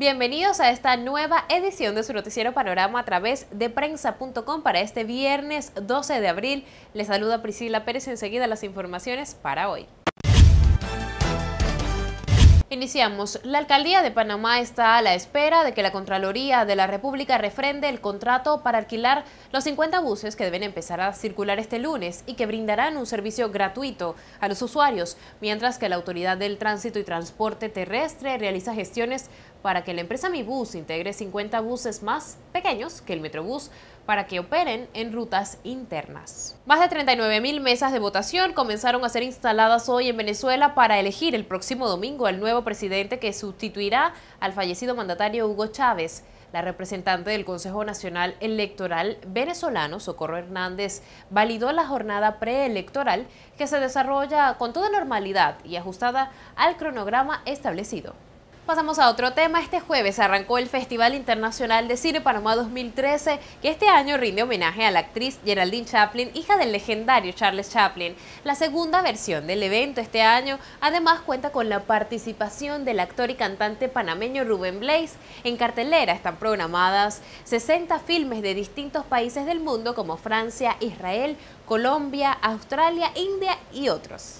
Bienvenidos a esta nueva edición de su noticiero Panorama a través de prensa.com para este viernes 12 de abril. Les saluda Priscila Pérez, enseguida las informaciones para hoy. Iniciamos. La Alcaldía de Panamá está a la espera de que la Contraloría de la República refrende el contrato para alquilar los 50 buses que deben empezar a circular este lunes y que brindarán un servicio gratuito a los usuarios, mientras que la Autoridad del Tránsito y Transporte Terrestre realiza gestiones para que la empresa MiBus integre 50 buses más pequeños que el Metrobús para que operen en rutas internas. Más de 39.000 mesas de votación comenzaron a ser instaladas hoy en Venezuela para elegir el próximo domingo al nuevo presidente que sustituirá al fallecido mandatario Hugo Chávez. La representante del Consejo Nacional Electoral venezolano, Socorro Hernández, validó la jornada preelectoral que se desarrolla con toda normalidad y ajustada al cronograma establecido. Pasamos a otro tema. Este jueves arrancó el Festival Internacional de Cine Panamá 2013, que este año rinde homenaje a la actriz Geraldine Chaplin, hija del legendario Charles Chaplin. La segunda versión del evento este año además cuenta con la participación del actor y cantante panameño Rubén Blades. En cartelera están programadas 60 filmes de distintos países del mundo como Francia, Israel, Colombia, Australia, India y otros.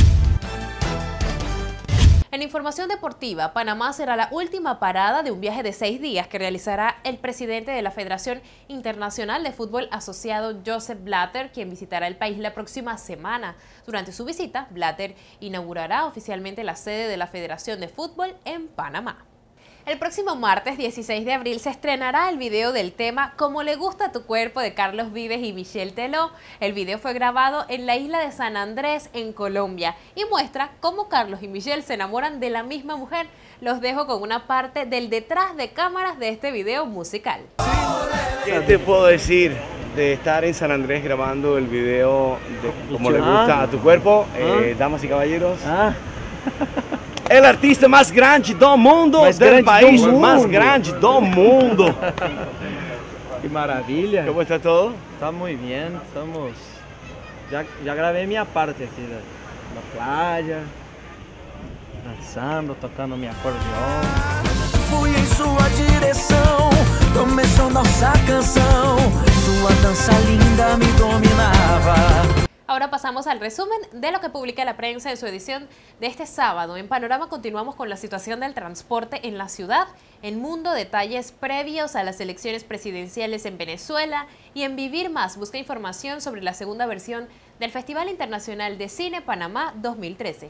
En información deportiva, Panamá será la última parada de un viaje de 6 días que realizará el presidente de la Federación Internacional de Fútbol Asociado, Joseph Blatter, quien visitará el país la próxima semana. Durante su visita, Blatter inaugurará oficialmente la sede de la Federación de Fútbol en Panamá. El próximo martes 16 de abril se estrenará el video del tema Como le gusta tu cuerpo de Carlos Vives y Michelle Teló. El video fue grabado en la isla de San Andrés, en Colombia, y muestra cómo Carlos y Michelle se enamoran de la misma mujer. Los dejo con una parte del detrás de cámaras de este video musical. ¿Qué te puedo decir de estar en San Andrés grabando el video de Como le gusta a tu cuerpo? Damas y caballeros. El artista más grande do mundo, del país más grande do mundo. Qué maravilla. ¿Cómo está todo? Está muy bien, estamos... Ya grabé mi parte aquí, la playa, danzando, tocando mi acordeón. Fui em sua direção, começou nossa canção, sua dança linda me dominava. Ahora pasamos al resumen de lo que publica la prensa en su edición de este sábado. En Panorama continuamos con la situación del transporte en la ciudad. En Mundo, detalles previos a las elecciones presidenciales en Venezuela. Y en Vivir Más busca información sobre la segunda versión del Festival Internacional de Cine Panamá 2013.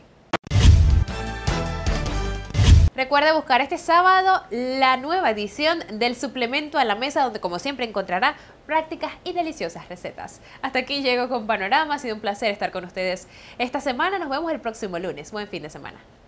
Recuerde buscar este sábado la nueva edición del suplemento a la mesa, donde como siempre encontrará prácticas y deliciosas recetas. Hasta aquí llego con Panorama, ha sido un placer estar con ustedes esta semana, nos vemos el próximo lunes. Buen fin de semana.